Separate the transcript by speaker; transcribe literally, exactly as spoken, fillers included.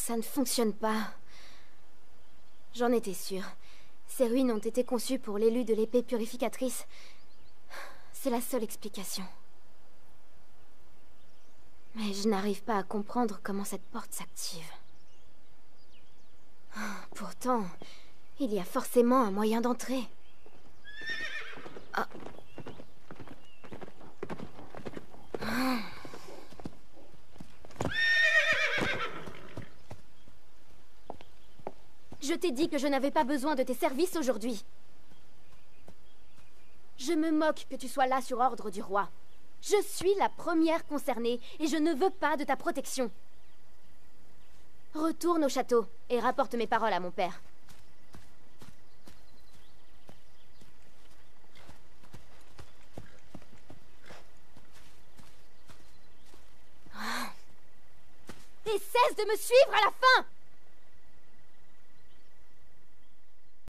Speaker 1: ça ne fonctionne pas. J'en étais sûre. Ces ruines ont été conçues pour l'élu de l'épée purificatrice. C'est la seule explication. Mais je n'arrive pas à comprendre comment cette porte s'active. Pourtant, il y a forcément un moyen d'entrer. Ah. Ah. Je t'ai dit que je n'avais pas besoin de tes services aujourd'hui. Je me moque que tu sois là sur ordre du roi. Je suis la première concernée et je ne veux pas de ta protection. Retourne au château et rapporte mes paroles à mon père. Et cesse de me suivre à la fin!